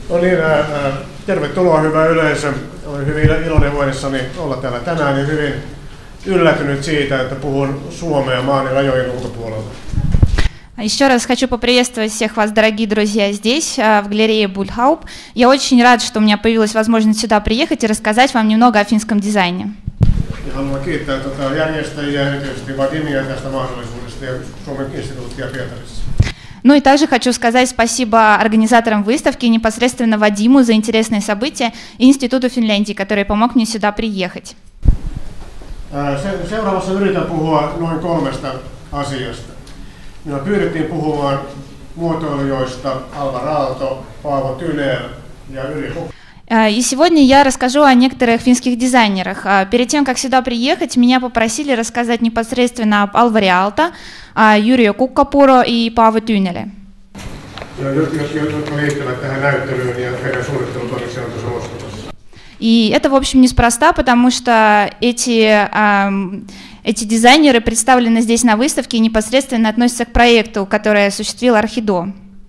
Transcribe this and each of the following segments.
No niin, tervetuloa hyvä yleisö. Olen hyvin iloinen voidessani olla täällä tänään ja hyvin yllätynyt siitä, että puhun suomea maan rajojen ulkopuolelta. Еще раз хочу поприветствовать всех вас, дорогие друзья, здесь, в галерее Бульхауп. Я очень рад, что у меня появилась возможность сюда приехать и рассказать вам немного о финском дизайне. Ja haluan kiittää järjestäjiä, erityisesti Vadimia tästä mahdollisuudesta ja Suomen instituuttia Pietarissa. Ну и также хочу сказать спасибо организаторам выставки, непосредственно Вадиму за интересное событие и Институту Финляндии, который помог мне сюда приехать. Seuraavassa yritän puhua noin 3 asiasta. Minua pyydettiin puhumaan muotoilijoista Alvar Aalto, Paavo Tyner ja Yrjö Kukkopuuro. И сегодня я расскажу о некоторых финских дизайнерах. Перед тем, как сюда приехать, меня попросили рассказать непосредственно об Алваре Aalto, Yrjö Kukkopuuro и Paavo Tynere. И это, в общем, неспроста, потому что эти дизайнеры представлены здесь на выставке и непосредственно относятся к проекту, который осуществил Архидо.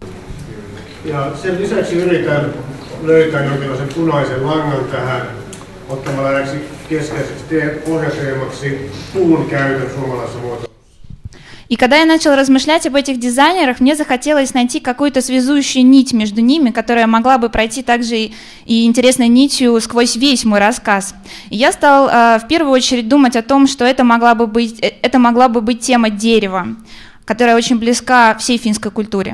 Löytää jonkinlaisen punaisen langan tähän ottamalla näiksi keskeiseksi pohjateemaksi puun käytön suomalaisessa muotoilussa. И когда я начал размышлять об этих дизайнерах, мне захотелось найти какую-то связующую нить между ними, которая могла бы пройти также и интересной нитью сквозь весь мой рассказ. И я стал в первую очередь думать о том, что это могла бы быть тема дерева, которая очень близка всей финской культуре.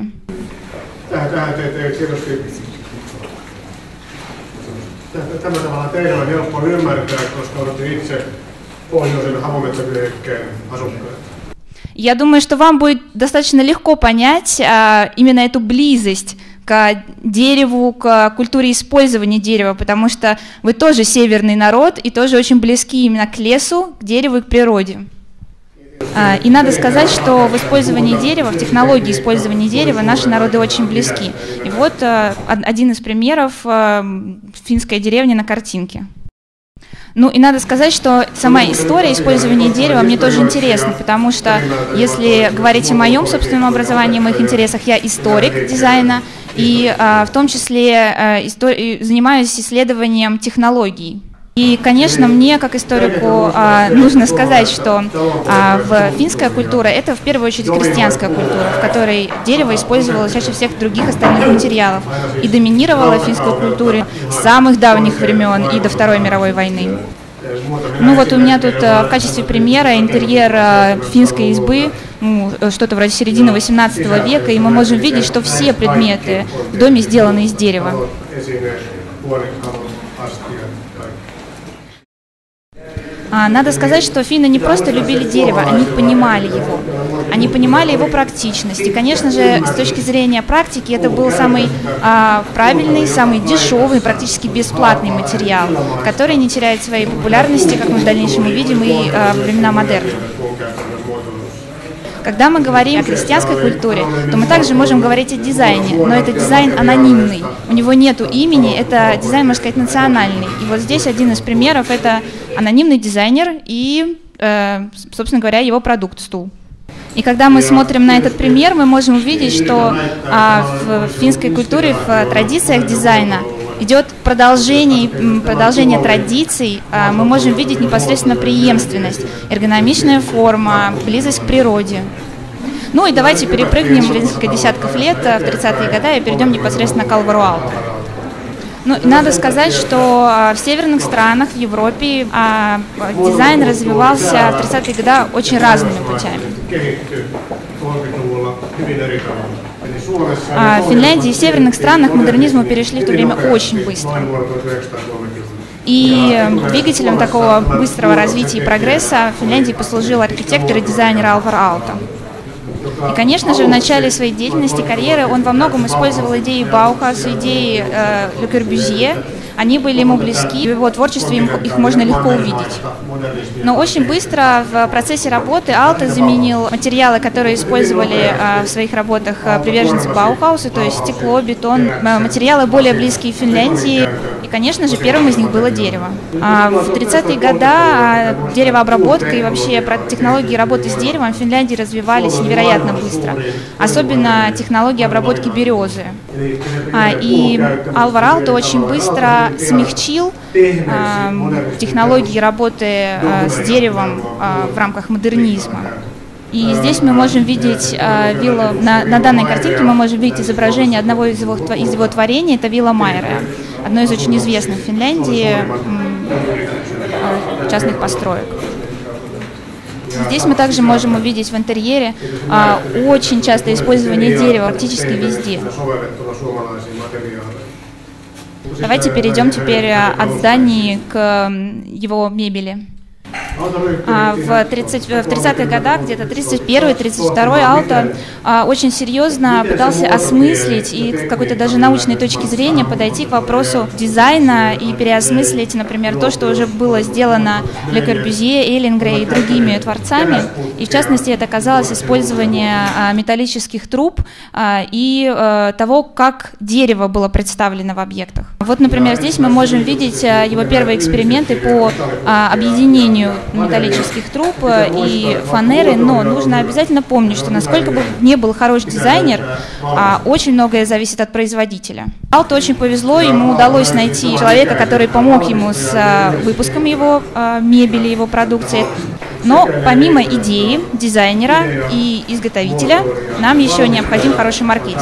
Tällä tavalla teidän on helppo ymmärtää, koska olette itse pohjoisen havumetsävyöhykkeen asukkaita. Я думаю, что вам будет достаточно легко понять именно эту близость к дереву, к культуре использования дерева, потому что вы тоже северный народ и тоже очень близки именно к лесу, к дереву и к природе. И надо сказать, что в использовании дерева, в технологии использования дерева наши народы очень близки. И вот один из примеров финская деревня на картинке. Ну и надо сказать, что сама история использования дерева мне тоже интересна, потому что если говорить о моем собственном образовании, о моих интересах, я историк дизайна и в том числе занимаюсь исследованием технологий. И, конечно, мне, как историку, нужно сказать, что финская культура – это в первую очередь крестьянская культура, в которой дерево использовалось чаще всех других остальных материалов и доминировало в финской культуре с самых давних времен и до Второй мировой войны. Ну вот у меня тут в качестве примера интерьер финской избы, что-то вроде середины 18 века, и мы можем видеть, что все предметы в доме сделаны из дерева. Надо сказать, что финны не просто любили дерево, они понимали его. Они понимали его практичность. И, конечно же, с точки зрения практики, это был самый правильный, самый дешевый, практически бесплатный материал, который не теряет своей популярности, как мы в дальнейшем увидим, и во времена модерна. Когда мы говорим о крестьянской культуре, то мы также можем говорить о дизайне, но это дизайн анонимный, у него нету имени, это дизайн, можно сказать, национальный. И вот здесь один из примеров – это анонимный дизайнер и, собственно говоря, его продукт стул. И когда мы смотрим на этот пример, мы можем увидеть, что в финской культуре, в традициях дизайна идет продолжение традиций, мы можем видеть непосредственно преемственность, эргономичная форма, близость к природе. Ну и давайте перепрыгнем через несколько десятков лет, в 30-е годы, и перейдем непосредственно к Алвару Aalto. Ну, надо сказать, что в северных странах, в Европе, дизайн развивался в 30-е годы очень разными путями. В Финляндии и в северных странах к модернизму перешли в то время очень быстро. И двигателем такого быстрого развития и прогресса в Финляндии послужил архитектор и дизайнер Алвар Aalto. И, конечно же, в начале своей деятельности, карьеры, он во многом использовал идеи Баухауса, идеи Ле Корбюзье. Они были ему близки, в его творчестве их можно легко увидеть. Но очень быстро в процессе работы Aalto заменил материалы, которые использовали в своих работах приверженцы Баухауса, то есть стекло, бетон, материалы более близкие Финляндии. И, И, конечно же, первым из них было дерево. В 30-е годы деревообработка и вообще технологии работы с деревом в Финляндии развивались невероятно быстро. Особенно технологии обработки березы. И Alvar Aalto очень быстро смягчил технологии работы с деревом в рамках модернизма. И здесь мы можем видеть виллу, на данной картинке мы можем видеть изображение одного из его творений, это вилла Майера, одно из очень известных в Финляндии частных построек. Здесь мы также можем увидеть в интерьере очень частое использование дерева практически везде. Давайте перейдем теперь от зданий к его мебели. В 30-х годах, где-то 31-32 Aalto очень серьезно пытался осмыслить и с какой-то даже научной точки зрения подойти к вопросу дизайна и переосмыслить, например, то, что уже было сделано Le Corbusier, Эллингрей и другими творцами. И в частности это казалось использование металлических труб и того, как дерево было представлено в объектах. Вот, например, здесь мы можем видеть его первые эксперименты по объединению металлических труб и фанеры, но нужно обязательно помнить, что насколько бы ни был хорош дизайнер, очень многое зависит от производителя. Aalto очень повезло, ему удалось найти человека, который помог ему с выпуском его мебели, его продукции. Но помимо идеи, дизайнера и изготовителя, нам еще необходим хороший маркетинг.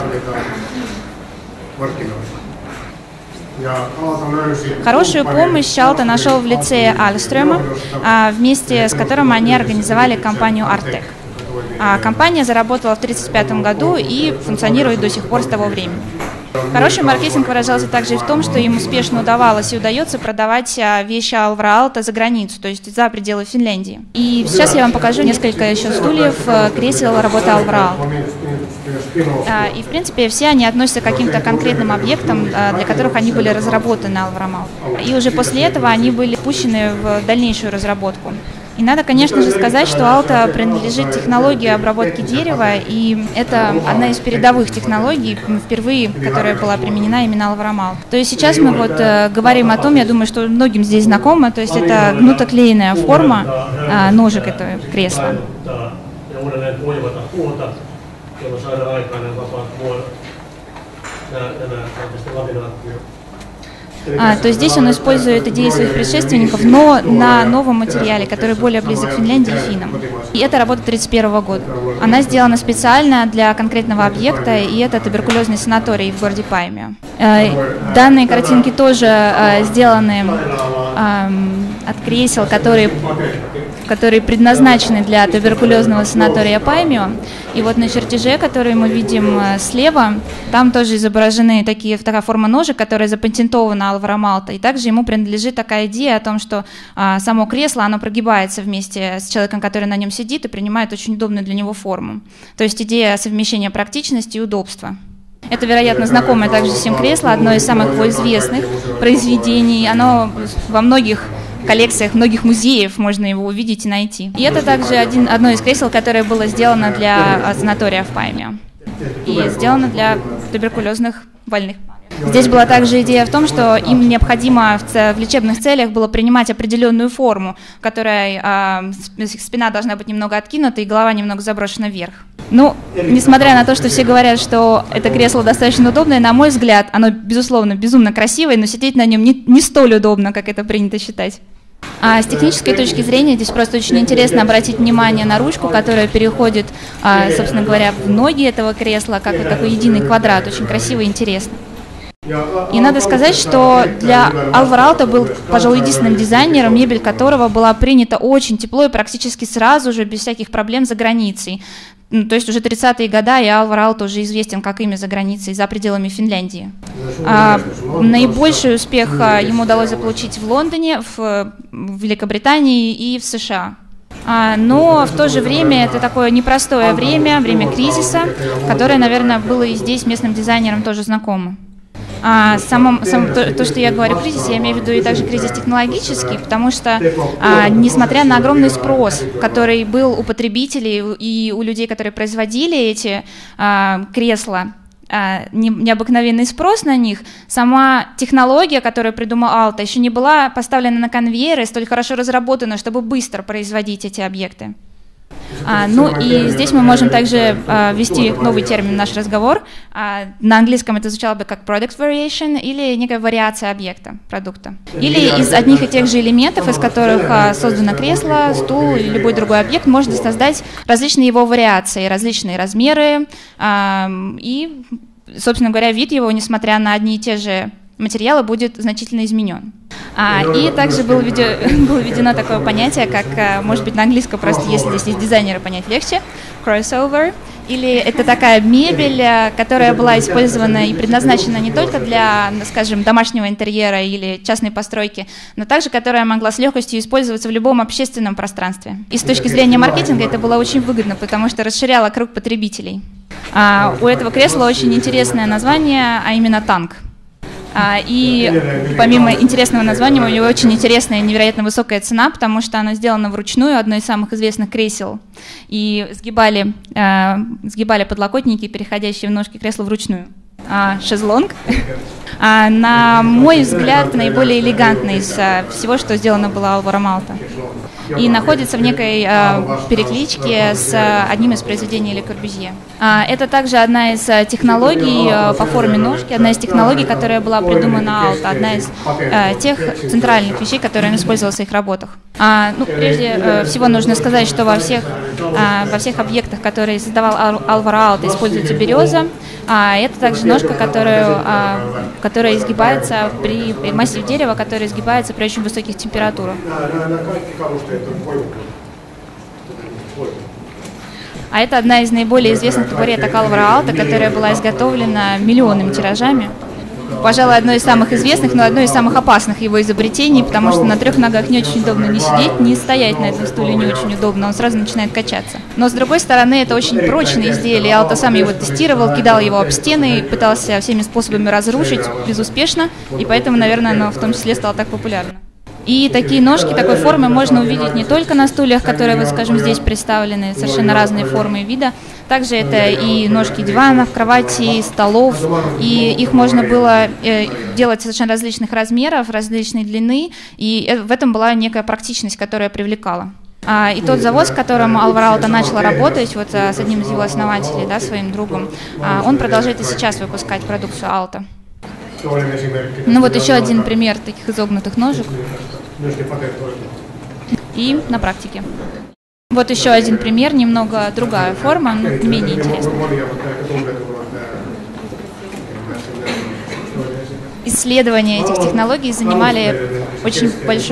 Хорошую помощь Aalto нашел в лице Альстрёма, вместе с которым они организовали компанию Artec. Компания заработала в 1935 году и функционирует до сих пор с того времени. Хороший маркетинг выражался также и в том, что им успешно удавалось и удается продавать вещи Alvar Aalto за границу, то есть за пределы Финляндии. И сейчас я вам покажу несколько еще стульев, кресел работы Alvar Aalto. И, в принципе, все они относятся к каким-то конкретным объектам, для которых они были разработаны Alvar Aalto. И уже после этого они были пущены в дальнейшую разработку. И надо, конечно же, сказать, что Aalto принадлежит технологии обработки дерева, и это одна из передовых технологий, впервые, которая была применена именно Alvar Aalto. То есть сейчас мы вот говорим о том, я думаю, что многим здесь знакомо, то есть это гнутоклеенная форма ножек этого кресла. То есть здесь он использует идеи своих предшественников, но на новом материале, который более близок к Финляндии и финнам. И это работа 1931 года. Она сделана специально для конкретного объекта, и это туберкулезный санаторий в городе Паймио. Данные картинки тоже сделаны от кресел, которые предназначены для туберкулезного санатория Паймио. И вот на чертеже, который мы видим слева, там тоже изображены такая форма ножек, которая запатентована Alvar Aalto. И также ему принадлежит такая идея о том, что само кресло, оно прогибается вместе с человеком, который на нем сидит, и принимает очень удобную для него форму. То есть идея совмещения практичности и удобства. Это, вероятно, знакомое также всем кресло, одно из самых его известных произведений. Оно во многих коллекциях многих музеев можно его увидеть и найти. И это также одно из кресел, которое было сделано для санатория в Паймио и сделано для туберкулезных больных. Здесь была также идея в том, что им необходимо в лечебных целях было принимать определенную форму, в которой спина должна быть немного откинута и голова немного заброшена вверх. Ну, несмотря на то, что все говорят, что это кресло достаточно удобное, на мой взгляд, оно, безусловно, безумно красивое, но сидеть на нем не столь удобно, как это принято считать. А с технической точки зрения здесь просто очень интересно обратить внимание на ручку, которая переходит, собственно говоря, в ноги этого кресла, как такой единый квадрат, очень красиво и интересно. И надо сказать, что для Alvar Aalto был, пожалуй, единственным дизайнером, мебель которого была принята очень тепло и практически сразу же, без всяких проблем, за границей. То есть уже 30-е годы, и Alvar Aalto уже известен как имя за границей, за пределами Финляндии. Наибольший успех ему удалось заполучить в Лондоне, в Великобритании и в США. Но в то же время это такое непростое время кризиса, которое, наверное, было и здесь местным дизайнерам тоже знакомо. То, что я говорю кризис, я имею в виду и также кризис технологический, потому что, несмотря на огромный спрос, который был у потребителей и у людей, которые производили эти кресла, необыкновенный спрос на них, сама технология, которую придумал Aalto, еще не была поставлена на конвейеры, столь хорошо разработана, чтобы быстро производить эти объекты. Ну и здесь мы можем также ввести новый термин в наш разговор. На английском это звучало бы как product variation или некая вариация объекта, продукта. Или из одних и тех же элементов, из которых создано кресло, стул или любой другой объект, можно создать различные его вариации, различные размеры. И, собственно говоря, вид его, несмотря на одни и те же материалы, будет значительно изменен. И также было введено такое понятие, как, может быть, на английском просто, если здесь есть дизайнеры, понять легче, crossover. Или это такая мебель, которая была использована и предназначена не только для, скажем, домашнего интерьера или частной постройки, но также которая могла с легкостью использоваться в любом общественном пространстве. И с точки зрения маркетинга это было очень выгодно, потому что расширяло круг потребителей. У этого кресла очень интересное название, а именно танк. И помимо интересного названия, у него очень интересная и невероятно высокая цена, потому что оно сделано вручную, одно из самых известных кресел. И сгибали подлокотники, переходящие в ножки кресла вручную. Шезлонг, на мой взгляд, наиболее элегантный из всего, что сделано было Alvaro Aalto. И находится в некой перекличке с одним из произведений Ле Корбюзье. Это также одна из технологий по форме ножки, одна из технологий, которая была придумана Aalto, одна из тех центральных вещей, которые он использовал в своих работах. Прежде всего нужно сказать, что во всех объектах, которые создавал Alvaro Aalto, используется береза. Это также ножка, которая изгибается при массиве дерева, которая изгибается при очень высоких температурах. Это одна из наиболее известных табуреток Alvaro Aalto, которая была изготовлена миллионными тиражами. Пожалуй, одно из самых известных, но одно из самых опасных его изобретений, потому что на 3 ногах не очень удобно ни сидеть, ни стоять на этом стуле не очень удобно, он сразу начинает качаться. Но с другой стороны, это очень прочное изделие, Aalto сам его тестировал, кидал его об стены, пытался всеми способами разрушить безуспешно, и поэтому, наверное, оно в том числе стало так популярно. И такие ножки такой формы можно увидеть не только на стульях, которые, вот, скажем, здесь представлены, совершенно разные формы и вида. Также это и ножки диванов, кроватей, столов. И их можно было делать совершенно различных размеров, различной длины. И в этом была некая практичность, которая привлекала. И тот завод, с которым Alvaro Aalto начал работать, вот с одним из его основателей, да, своим другом, он продолжает и сейчас выпускать продукцию Aalto. Ну вот еще один пример таких изогнутых ножек. И на практике. Вот еще один пример, немного другая форма, но менее интересная. Исследования этих технологий занимали очень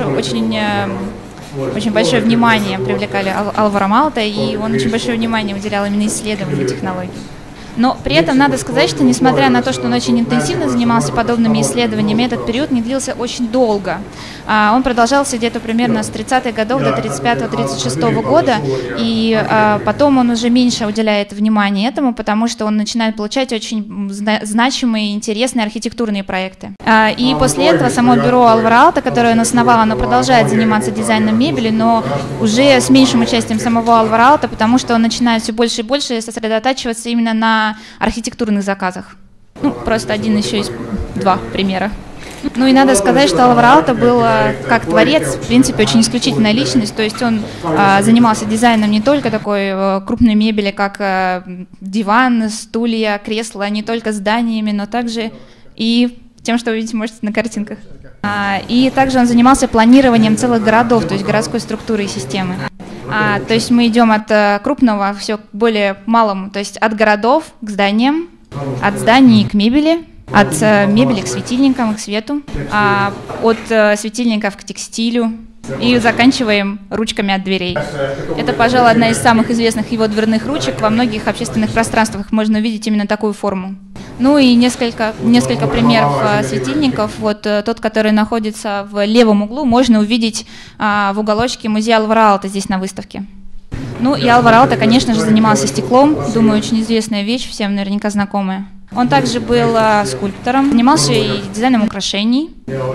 большое внимание, привлекали Alvaro Aalto, и он очень большое внимание уделял именно исследованию технологий. Но при этом надо сказать, что несмотря на то, что он очень интенсивно занимался подобными исследованиями, этот период не длился очень долго. Он продолжался где-то примерно с 30-х годов до 35-36 года, и потом он уже меньше уделяет внимания этому, потому что он начинает получать очень значимые и интересные архитектурные проекты. И после этого само бюро Alvaro Aalto, которое он основал, оно продолжает заниматься дизайном мебели, но уже с меньшим участием самого Alvaro Aalto, потому что он начинает все больше и больше сосредотачиваться именно на архитектурных заказах. Ну, просто один еще из 2 примера. Ну и надо сказать, что Alvaro Aalto был как творец, в принципе, очень исключительная личность, то есть он занимался дизайном не только такой крупной мебели, как диван, стулья, кресла, не только зданиями, но также и тем, что вы видите, можете на картинках. И также он занимался планированием целых городов, то есть городской структуры и системы. То есть мы идем от крупного все к более малому, то есть от городов к зданиям, от зданий к мебели, от мебели к светильникам, к свету, от светильников к текстилю и заканчиваем ручками от дверей. Это, пожалуй, одна из самых известных его дверных ручек. Во многих общественных пространствах можно увидеть именно такую форму. Ну и несколько примеров светильников. Вот тот, который находится в левом углу, можно увидеть в уголочке музея Alvaro Aalto здесь на выставке. Ну и Alvaro Aalto, конечно же, занимался стеклом. Думаю, очень известная вещь, всем наверняка знакомая. Он также был скульптором, занимался и дизайном украшений.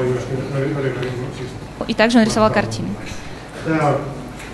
И также он рисовал картины.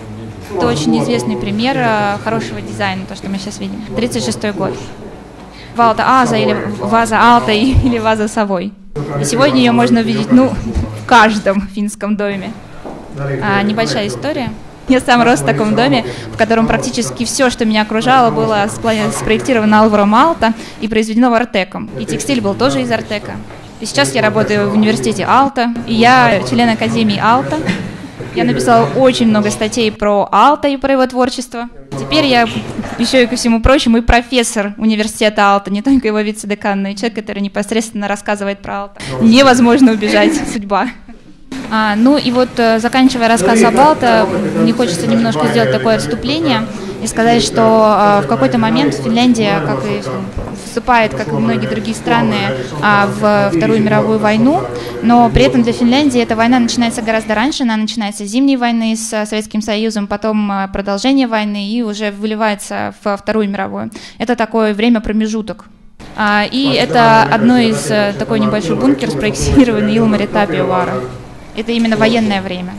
Это очень известный пример хорошего дизайна, то, что мы сейчас видим. 1936 год. Валта Аза или ваза Алта или ваза Совой. И сегодня ее можно увидеть, ну, в каждом финском доме. Небольшая история. Я сам рос в таком доме, в котором практически все, что меня окружало, было спроектировано Алваром Алта и произведено в Артеком. И текстиль был тоже из Артека. И сейчас я работаю в университете Алта, и я член Академии Алта. Я написала очень много статей про Алта и про его творчество. Теперь я еще и ко всему прочему и профессор университета Алта, не только его вице-декан, но и человек, который непосредственно рассказывает про Алта. Невозможно убежать, судьба. Ну и вот, заканчивая рассказ об Алта, мне хочется немножко сделать такое отступление и сказать, что в какой-то момент Финляндия, как и вступает, как и многие другие страны, в Вторую мировую войну, но при этом для Финляндии эта война начинается гораздо раньше, она начинается с Зимней войны с Советским Союзом, потом продолжение войны и уже выливается во Вторую мировую. Это такое время промежуток. И это одно из такой небольшой бункер, спроектированный Илмари Тапиовара. Это именно военное время,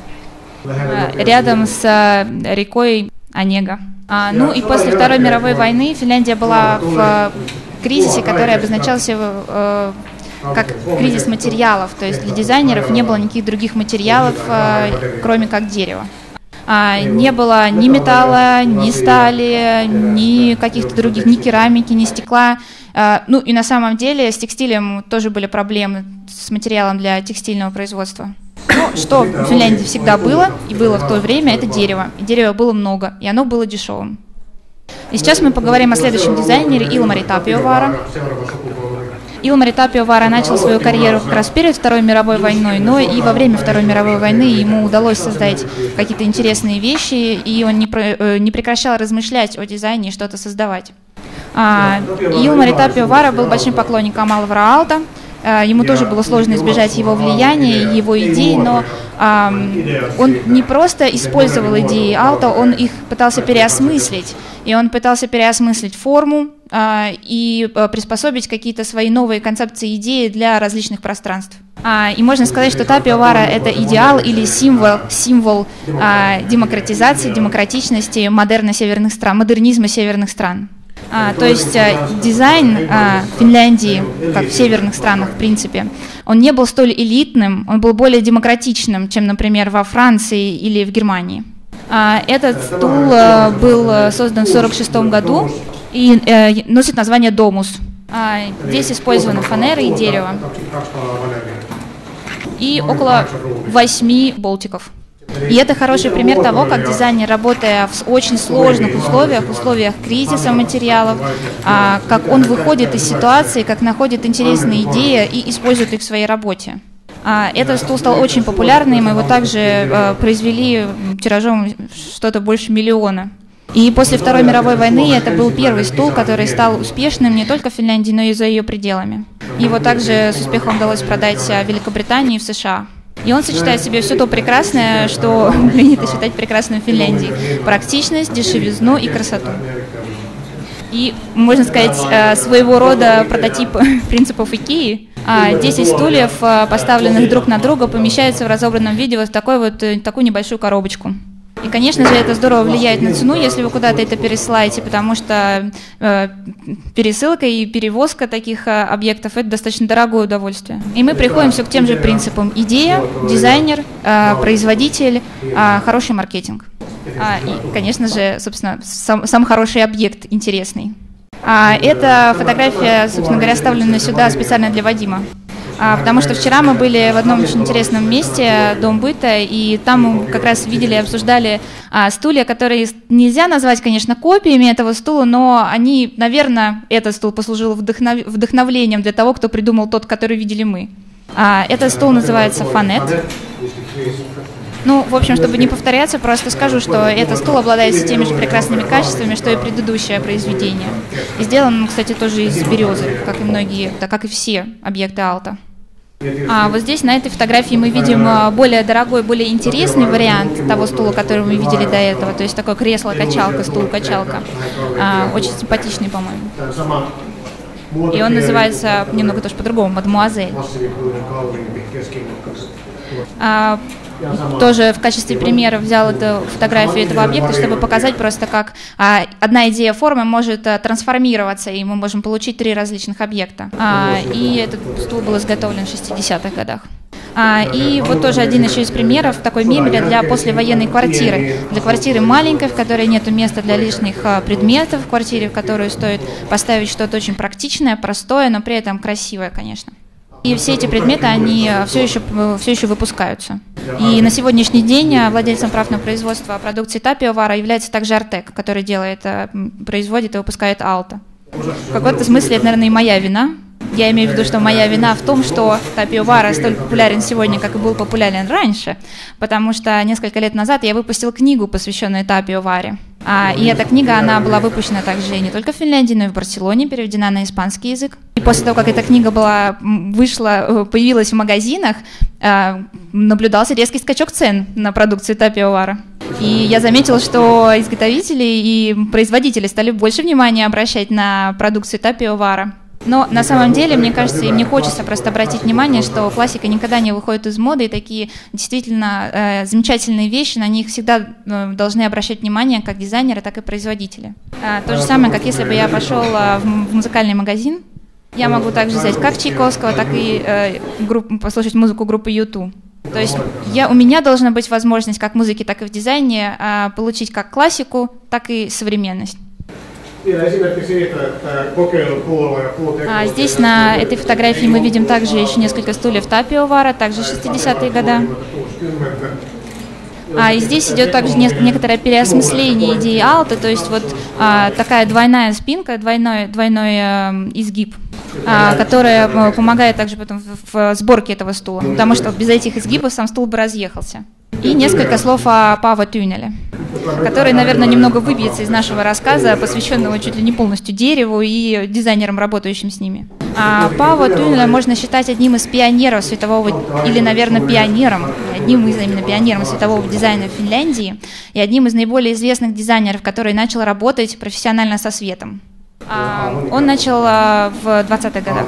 рядом с рекой Онега. Ну и после Второй мировой войны Финляндия была в кризисе, который обозначался как кризис материалов, то есть для дизайнеров не было никаких других материалов, кроме как дерева. Не было ни металла, ни стали, ни каких-то других, ни керамики, ни стекла. Ну и на самом деле с текстилем тоже были проблемы с материалом для текстильного производства. Но что в Финляндии всегда было, и было в то время, это дерево. И дерева было много, и оно было дешевым. И сейчас мы поговорим о следующем дизайнере Илмари Тапиовара. Илмари Тапиовара начал свою карьеру как раз перед Второй мировой войной, но и во время Второй мировой войны ему удалось создать какие-то интересные вещи, и он не прекращал размышлять о дизайне и что-то создавать. Илмари Тапиовара был большим поклонником Алвара Алта. Ему тоже было сложно избежать его влияния, его идей, но он не просто использовал идеи Алта, он их пытался переосмыслить. И он пытался переосмыслить форму и приспособить какие-то свои новые концепции, идеи для различных пространств. И можно сказать, что Тапиовара — это идеал или символ демократизации, демократичности, модернизма северных стран. То есть дизайн Финляндии, как в северных странах, в принципе, он не был столь элитным, он был более демократичным, чем, например, во Франции или в Германии. Этот стул был создан в 1946 году и носит название «Домус». Здесь использованы фанера и дерево. И около 8 болтиков. И это хороший пример того, как дизайнер, работая в очень сложных условиях кризиса материалов, как он выходит из ситуации, как находит интересные идеи и использует их в своей работе. Этот стул стал очень популярным, его также произвели тиражом что-то больше 1 миллиона. И после Второй мировой войны это был первый стул, который стал успешным не только в Финляндии, но и за ее пределами. Его также с успехом удалось продать в Великобритании и в США. И он сочетает в себе все то прекрасное, что принято считать прекрасным в Финляндии. Практичность, дешевизну и красоту. И, можно сказать, своего рода прототип принципов Икеи. 10 стульев, поставленных друг на друга, помещаются в разобранном виде вот в такую небольшую коробочку. И, конечно же, это здорово влияет на цену, если вы куда-то это пересылаете, потому что пересылка и перевозка таких объектов – это достаточно дорогое удовольствие. И мы приходим все к тем же принципам: идея, дизайнер, производитель, хороший маркетинг. И, конечно же, собственно, сам хороший объект, интересный. Эта фотография, собственно говоря, вставлена сюда специально для Вадима. Потому что вчера мы были в одном очень интересном месте, Дом быта, и там мы как раз видели, обсуждали стулья, которые нельзя назвать, конечно, копиями этого стула, но они, наверное, этот стул послужил вдохновлением для того, кто придумал тот, который видели мы. Этот стул называется фанет. Ну, в общем, чтобы не повторяться, просто скажу, что этот стул обладает теми же прекрасными качествами, что и предыдущее произведение. И сделан он, кстати, тоже из березы, как и многие, да, как и все объекты Алта. Вот здесь, на этой фотографии, мы видим более дорогой, более интересный вариант того стула, который мы видели до этого. То есть такое кресло-качалка, стул-качалка. Очень симпатичный, по-моему. И он называется немного тоже по-другому, «Мадемуазель». тоже в качестве примера взял эту фотографию этого объекта, чтобы показать просто, как одна идея формы может трансформироваться, и мы можем получить 3 различных объекта. И этот стул был изготовлен в 60-х годах. И вот тоже один еще из примеров такой мебели для послевоенной квартиры. Для квартиры маленькой, в которой нет места для лишних предметов, в квартире, в которую стоит поставить что-то очень практичное, простое, но при этом красивое, конечно. И все эти предметы, они все еще выпускаются. И на сегодняшний день владельцем прав на производство продукции Tapio Vara является также Артек, который производит и выпускает Alta. В каком-то смысле это, наверное, и моя вина. Я имею в виду, что моя вина в том, что Tapio Vara столь популярен сегодня, как и был популярен раньше, потому что несколько лет назад я выпустил книгу, посвященную Tapio Vare. И эта книга, она была выпущена также не только в Финляндии, но и в Барселоне, переведена на испанский язык. И после того, как эта книга появилась в магазинах, наблюдался резкий скачок цен на продукцию Tapio Vara. И я заметила, что изготовители и производители стали больше внимания обращать на продукцию Tapio Vara. Но на самом деле, мне кажется, и мне хочется просто обратить внимание, что классика никогда не выходит из моды, и такие действительно замечательные вещи, на них всегда должны обращать внимание как дизайнеры, так и производители. То же самое, как если бы я пошел в музыкальный магазин, я могу также взять как Чайковского, так и послушать музыку группы U2. То есть у меня должна быть возможность как в музыке, так и в дизайне получить как классику, так и современность. Здесь на этой фотографии мы видим также еще несколько стульев Tapio Vara, также 60-е годы. И здесь идет также некоторое переосмысление идеи Alta, то есть вот такая двойная спинка, двойной изгиб, которая помогает также потом в сборке этого стула, потому что без этих изгибов сам стул бы разъехался. И несколько слов о Паво Тюнеле, который, наверное, немного выбьется из нашего рассказа, посвященного чуть ли не полностью дереву и дизайнерам, работающим с ними. Паво Тюнеля можно считать одним из пионеров светового, или, наверное, одним из именно пионером светового дизайна в Финляндии и одним из наиболее известных дизайнеров, который начал работать профессионально со светом. Он начал в 20-х годах.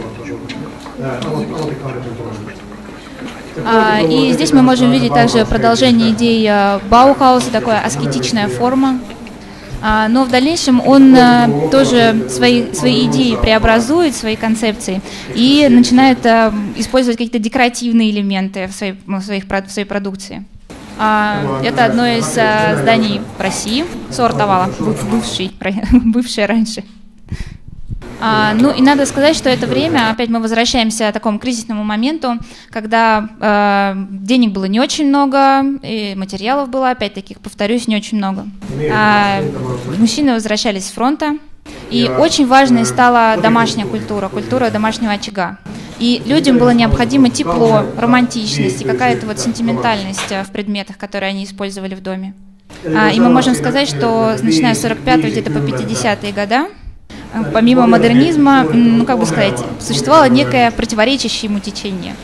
И здесь мы можем видеть также продолжение идей Баухауса, такая аскетичная форма. Но в дальнейшем он тоже свои идеи преобразует, свои концепции, и начинает использовать какие-то декоративные элементы в своей продукции. Это одно из зданий в России, Сортовала, бывшее раньше. Ну и надо сказать, что это время, опять мы возвращаемся к такому кризисному моменту, когда денег было не очень много, и материалов было, опять-таки, повторюсь, не очень много. Мужчины возвращались с фронта, и очень важной стала домашняя культура домашнего очага. И людям было необходимо тепло, романтичность и какая-то вот сентиментальность в предметах, которые они использовали в доме. И мы можем сказать, что начиная с 45-го где-то по 50-е годы, помимо модернизма, существовало некое противоречащее ему течение.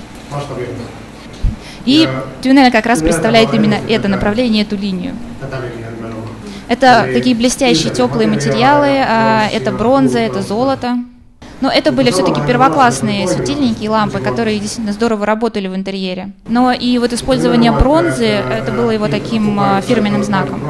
И Тюнель как раз представляет именно это направление, эту линию. Это такие блестящие теплые материалы, это бронза, это золото. Но это были все-таки первоклассные светильники и лампы, которые действительно здорово работали в интерьере. Но и вот использование бронзы, это было его таким фирменным знаком.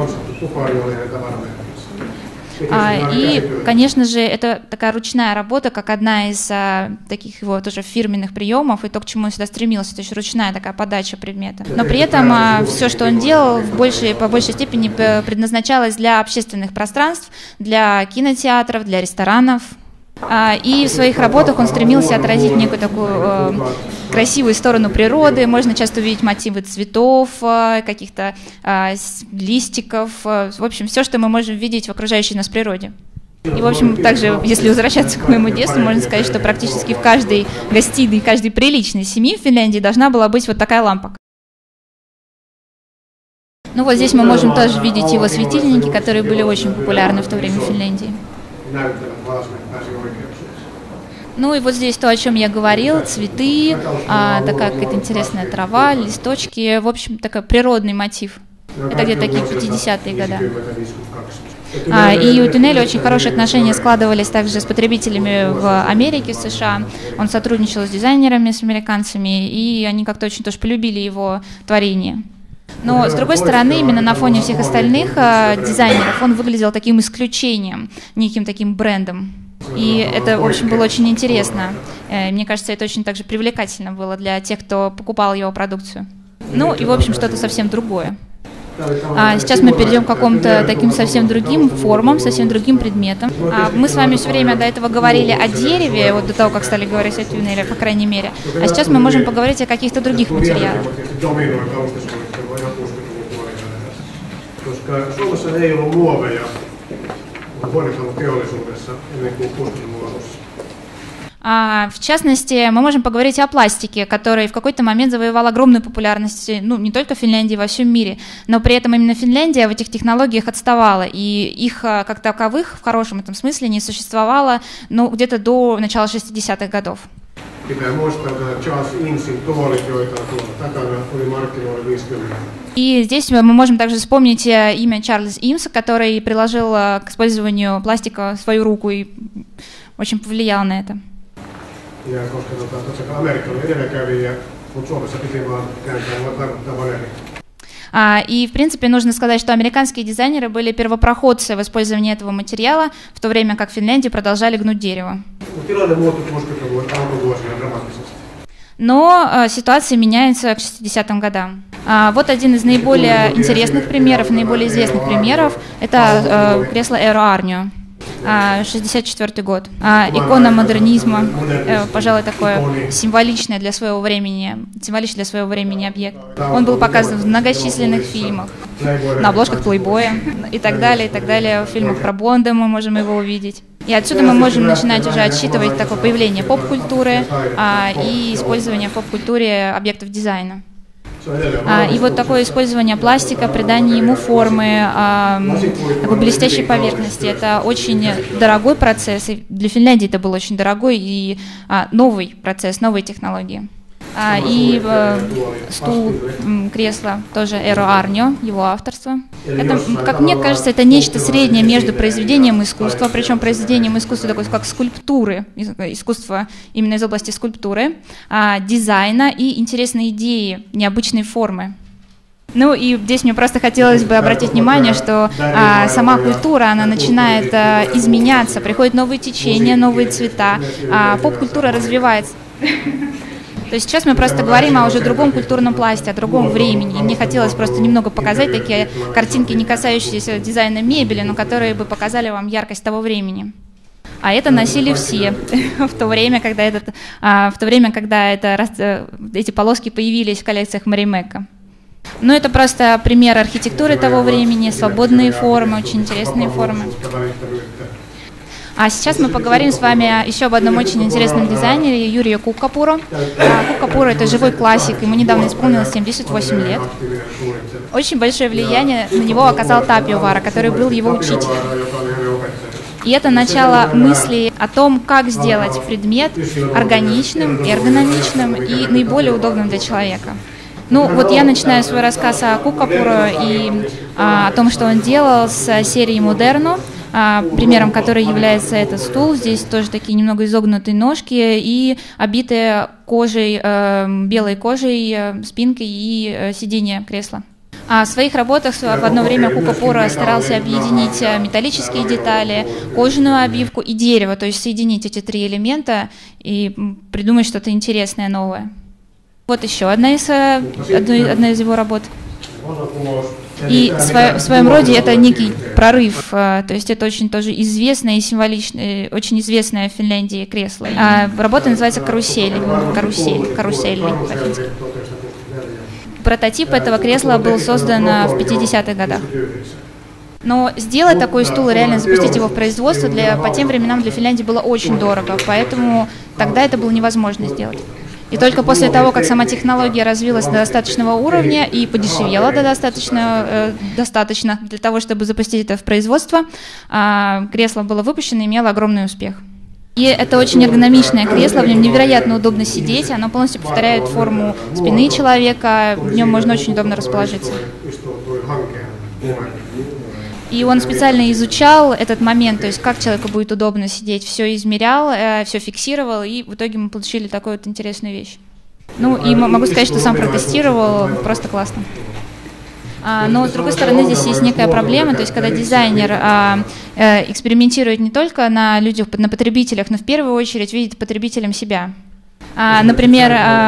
И, конечно же, это такая ручная работа, как одна из таких его тоже фирменных приемов, и то, к чему он всегда стремился, то есть ручная такая подача предмета. Но при этом все, что он делал, по большей степени предназначалось для общественных пространств, для кинотеатров, для ресторанов. И в своих работах он стремился отразить некую такую красивую сторону природы. Можно часто увидеть мотивы цветов, каких-то листиков, в общем, все, что мы можем видеть в окружающей нас природе. И, в общем, также, если возвращаться к моему детству, можно сказать, что практически в каждой гостиной, каждой приличной семье в Финляндии должна была быть вот такая лампа. Ну вот здесь мы можем тоже видеть его светильники, которые были очень популярны в то время в Финляндии. Ну и вот здесь то, о чем я говорил, цветы, такая какая-то интересная трава, листочки, в общем, такой природный мотив. Это где-то такие 50-е годы. И у Туннеля очень хорошие отношения складывались также с потребителями в Америке, в США. Он сотрудничал с дизайнерами, с американцами, и они как-то очень тоже полюбили его творение. Но, с другой стороны, именно на фоне всех остальных дизайнеров он выглядел таким исключением, неким таким брендом. И это, в общем, было очень интересно. Мне кажется, это очень также привлекательно было для тех, кто покупал его продукцию. Ну и, в общем, что-то совсем другое. Сейчас мы перейдем к каким-то таким совсем другим формам, совсем другим предметам. Мы с вами все время до этого говорили о дереве, вот до того, как стали говорить о Туннеле, по крайней мере. А сейчас мы можем поговорить о каких-то других материалах. Koska Suomessa ei ollut muoveja huonekaluteollisuudessa ennen kuin 60-luvun alussa. В частности, мы можем поговорить о пластике, который в какой-то момент завоевал огромную популярность, ну, не только в Финляндии, во всем мире, но при этом именно Финляндия в этих технологиях отставала, и их как таковых в хорошем этом смысле не существовало, ну, где-то до начала 60-х годов. И здесь мы можем также вспомнить имя Чарльз Имса, который приложил к использованию пластика свою руку и очень повлиял на это. И, в принципе, нужно сказать, что американские дизайнеры были первопроходцы в использовании этого материала, в то время как в Финляндии продолжали гнуть дерево. Но ситуация меняется к 60-м годам. Вот один из наиболее интересных примеров, наиболее известных примеров – это кресло Eero Aarnio. 64 год. Икона модернизма, пожалуй, такое символичный для своего времени объект. Он был показан в многочисленных фильмах, на обложках Плейбоя и так далее. В фильмах про Бонда мы можем его увидеть. И отсюда мы можем начинать уже отсчитывать такое появление поп-культуры и использование в поп-культуре объектов дизайна. И вот такое использование пластика, придание ему формы, такой блестящей поверхности, это очень дорогой процесс, и для Финляндии это был очень дорогой и новый процесс, новые технологии. И стул, кресло тоже Eero Aarnio, его авторство. Это, как мне кажется, это нечто среднее между произведением искусства, причем произведением искусства такой, как скульптуры, искусство именно из области скульптуры, дизайна и интересной идеи, необычной формы. Ну и здесь мне просто хотелось бы обратить внимание, что сама культура, она начинает изменяться, приходят новые течения, новые цвета, поп-культура развивается. То есть сейчас мы просто говорим о уже другом культурном пласте, о другом времени. И мне хотелось просто немного показать такие картинки, не касающиеся дизайна мебели, но которые бы показали вам яркость того времени. А это носили все в то время, когда эти полоски появились в коллекциях Маримекко. Но это просто пример архитектуры того времени, свободные формы, очень интересные формы. А сейчас мы поговорим с вами еще об одном очень интересном дизайнере, Юрию Куккапуро. Куккапуро – это живой классик, ему недавно исполнилось 78 лет. Очень большое влияние на него оказал Tapio Vaara, который был его учителем. И это начало мысли о том, как сделать предмет органичным, эргономичным и наиболее удобным для человека. Ну, вот я начинаю свой рассказ о Куккапуро и о том, что он делал с серии Moderno. Примером которой является этот стул. Здесь тоже такие немного изогнутые ножки и обитые кожей, белой кожей, спинкой и сиденье кресла. В своих работах в одно время Куккапуро старался объединить металлические детали, кожаную обивку и дерево, то есть соединить эти три элемента и придумать что-то интересное, новое. Вот еще одна из его работ. И в своем роде это некий прорыв, то есть это очень тоже известное и символичное, очень известное в Финляндии кресло. Работа называется карусель. Прототип этого кресла был создан в 50-х годах. Но сделать такой стул и реально запустить его в производство по тем временам для Финляндии было очень дорого, поэтому тогда это было невозможно сделать. И только после того, как сама технология развилась до достаточного уровня и подешевела достаточно для того, чтобы запустить это в производство, кресло было выпущено и имело огромный успех. И это очень эргономичное кресло, в нем невероятно удобно сидеть, оно полностью повторяет форму спины человека, в нем можно очень удобно расположиться. И он специально изучал этот момент, то есть как человеку будет удобно сидеть, все измерял, все фиксировал, и в итоге мы получили такую вот интересную вещь. Ну и могу сказать, что сам протестировал, просто классно. Но, с другой стороны, здесь есть некая проблема, то есть когда дизайнер экспериментирует не только на людях, на потребителях, но в первую очередь видит потребителем себя. Например,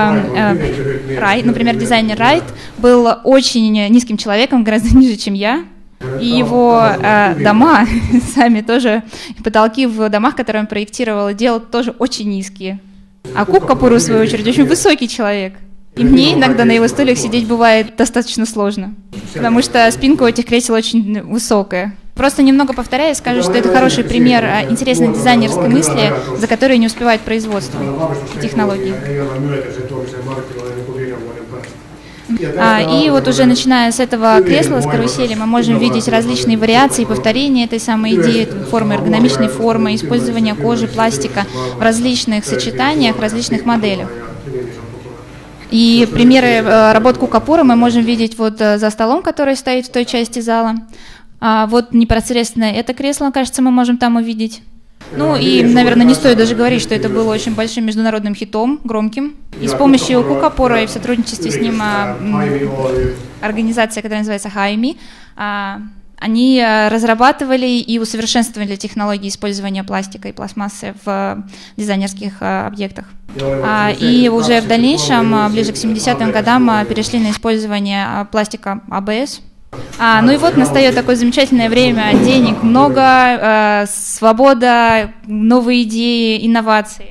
дизайнер Райт был очень низким человеком, гораздо ниже, чем я, и его дома сами тоже, потолки в домах, которые он проектировал и делал, тоже очень низкие. А Кук Капур, в свою очередь, очень высокий человек. И мне иногда на его стульях сидеть бывает достаточно сложно, потому что спинка у этих кресел очень высокая. Просто немного повторяю, скажу, что это хороший пример интересной дизайнерской мысли, за которой не успевает производство и технологии. И вот уже начиная с этого кресла, с карусели, мы можем видеть различные вариации, повторения этой самой идеи, формы, эргономичной формы, использования кожи, пластика в различных сочетаниях, различных моделях. И примеры работ Кук Капура мы можем видеть вот за столом, который стоит в той части зала. Вот непосредственно это кресло, кажется, мы можем там увидеть. Ну и, наверное, не стоит даже говорить, что это было очень большим международным хитом, громким. И с помощью Кук Капура и в сотрудничестве с ним организация, которая называется Хайми, они разрабатывали и усовершенствовали технологии использования пластика и пластмассы в дизайнерских объектах. И уже в дальнейшем, ближе к 70-м годам, перешли на использование пластика АБС. Ну и вот настает такое замечательное время, денег много, свобода, новые идеи, инновации.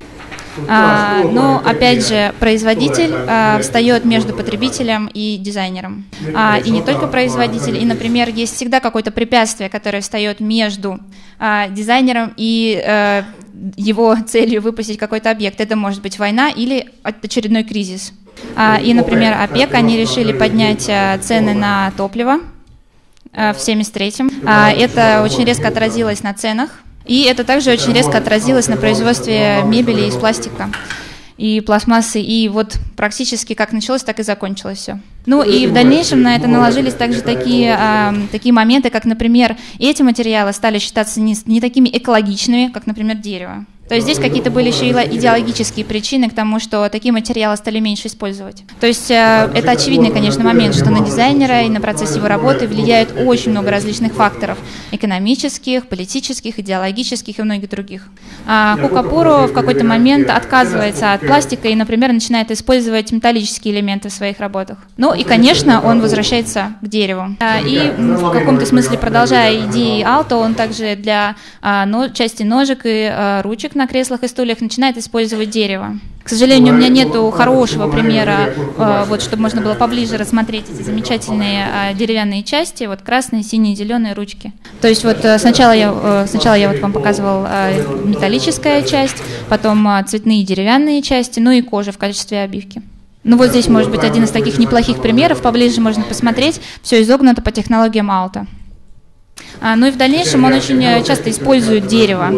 Но, опять же, производитель встает между потребителем и дизайнером. И не только производитель, и, например, есть всегда какое-то препятствие, которое встает между дизайнером и его целью выпустить какой-то объект. Это может быть война или очередной кризис. И, например, ОПЕК, они решили поднять цены на топливо в 1973-м. Это очень резко отразилось на ценах. И это также очень резко отразилось на производстве мебели из пластика и пластмассы. И вот практически как началось, так и закончилось все. Ну и в дальнейшем на это наложились также такие моменты, как, например, эти материалы стали считаться не такими экологичными, как, например, дерево. То есть здесь какие-то были еще идеологические причины к тому, что такие материалы стали меньше использовать. То есть это очевидный, конечно, момент, что на дизайнера и на процесс его работы влияет очень много различных факторов: экономических, политических, идеологических и многих других. Кук Капуру в какой-то момент отказывается от пластика и, например, начинает использовать металлические элементы в своих работах. Ну и, конечно, он возвращается к дереву. И в каком-то смысле, продолжая идеи Aalto, он также для части ножек и ручек на креслах и стульях начинает использовать дерево. К сожалению, у меня нету хорошего примера, вот, чтобы можно было поближе рассмотреть эти замечательные деревянные части, вот красные, синие, зеленые ручки. То есть вот сначала я вот вам показывал металлическая часть, потом цветные деревянные части, ну и кожа в качестве обивки. Ну вот здесь может быть один из таких неплохих примеров, поближе можно посмотреть, все изогнуто по технологиям Aalto. Ну и в дальнейшем он очень часто использует дерево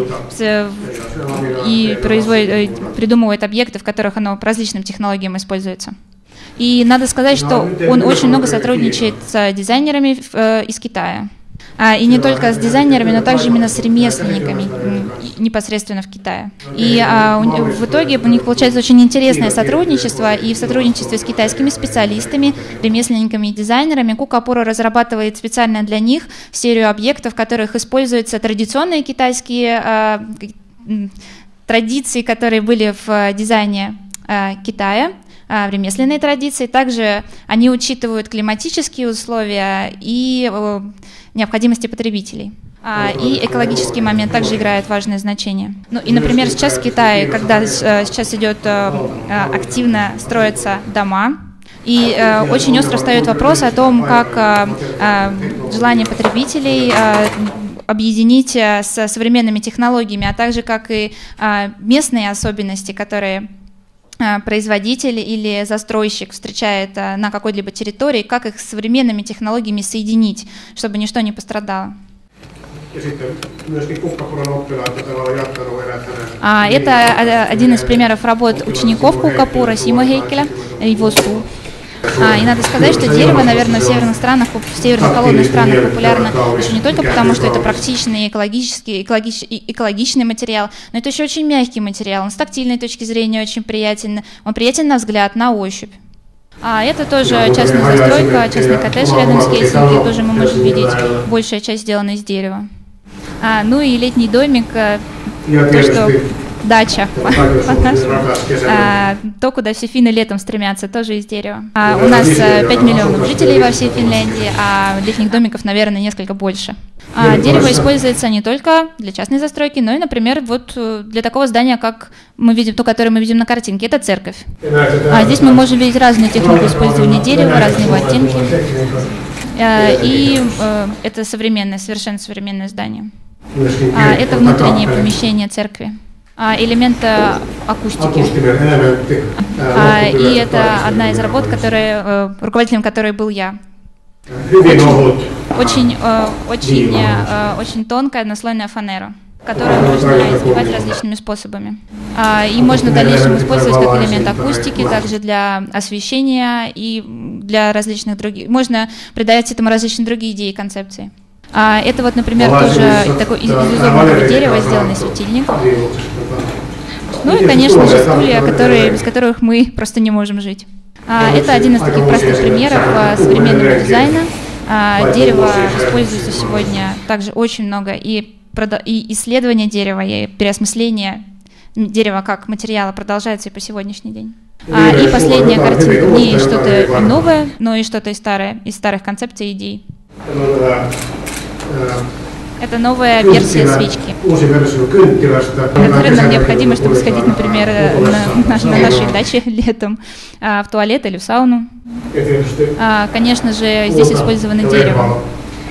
и придумывает объекты, в которых оно по различным технологиям используется. И надо сказать, что он очень много сотрудничает с дизайнерами из Китая. И не только с дизайнерами, но также именно с ремесленниками непосредственно в Китае. И в итоге у них получается очень интересное сотрудничество, и в сотрудничестве с китайскими специалистами, ремесленниками и дизайнерами Кук Капура разрабатывает специально для них серию объектов, в которых используются традиционные китайские традиции, которые были в дизайне Китая, в ремесленной традиции. Также они учитывают климатические условия и необходимости потребителей. И экологический момент также играет важное значение. Ну и, например, сейчас в Китае, когда сейчас идет активно строятся дома, и очень остро встает вопрос о том, как желание потребителей объединить с современными технологиями, а также как и местные особенности, которые производитель или застройщик встречает на какой-либо территории, как их с современными технологиями соединить, чтобы ничто не пострадало. Это один из примеров работ учеников Кук Капура, Симо Хейкеля, его СУ. И надо сказать, что дерево, наверное, в северных странах, в северно-холодных странах популярно еще не только потому, что это практичный, экологичный материал, но это еще очень мягкий материал. Он с тактильной точки зрения очень приятен. Он приятен на взгляд, на ощупь. Это тоже частная застройка, частный коттедж рядом с Хельсинки. Тоже мы можем видеть, большая часть сделана из дерева. Ну и летний домик, то, что дача, то, куда все финны летом стремятся, тоже из дерева. У нас 5 миллионов жителей во всей Финляндии, а летних домиков, наверное, несколько больше. Дерево используется не только для частной застройки, но и, например, вот для такого здания, как мы видим, то, которое мы видим на картинке, это церковь. Здесь мы можем видеть разную технику использования дерева, разные его оттенки. И это совершенно современное здание. Это внутреннее помещение церкви. Элемент акустики. И это одна из работ, руководителем которой был я. Очень тонкая однослойная фанера, которую можно изгибать различными способами. И можно в дальнейшем использовать как элемент акустики, также для освещения и для различных других. Можно придать этому различные другие идеи и концепции. Это вот, например, тоже такой из изюмного дерева сделанный светильник. Ну и, конечно же, стулья, без которых мы просто не можем жить. Это один из таких простых примеров современного дизайна. Дерево используется сегодня также очень много, и исследование дерева, и переосмысление дерева как материала продолжается и по сегодняшний день. И последняя картинка, не что-то новое, но и что-то из старых концепций и идей. Это новая версия свечки, которая нам необходима, чтобы сходить, например, на нашей даче летом в туалет или в сауну. Конечно же, здесь использовано дерево.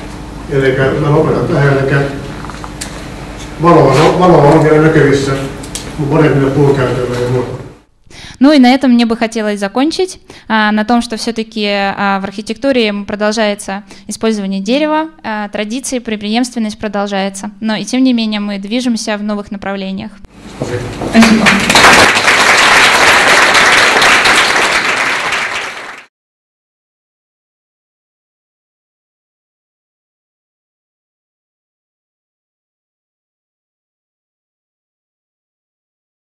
Ну и на этом мне бы хотелось закончить, на том, что все-таки в архитектуре продолжается использование дерева, традиции, преемственность продолжается, но и тем не менее мы движемся в новых направлениях. Спасибо.